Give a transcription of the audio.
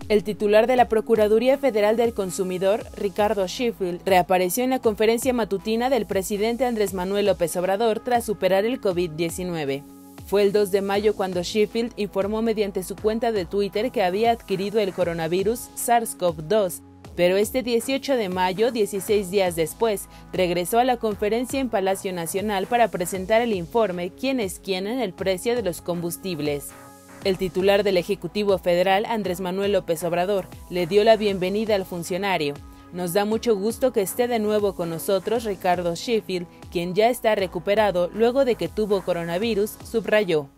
El titular de la Procuraduría Federal del Consumidor, Ricardo Sheffield, reapareció en la conferencia matutina del presidente Andrés Manuel López Obrador tras superar el COVID-19. Fue el 2 de mayo cuando Sheffield informó mediante su cuenta de Twitter que había adquirido el coronavirus SARS-CoV-2, pero este 18 de mayo, 16 días después, regresó a la conferencia en Palacio Nacional para presentar el informe ¿Quién es quién en el precio de los combustibles? El titular del Ejecutivo Federal, Andrés Manuel López Obrador, le dio la bienvenida al funcionario. Nos da mucho gusto que esté de nuevo con nosotros Ricardo Sheffield, quien ya está recuperado luego de que tuvo coronavirus, subrayó.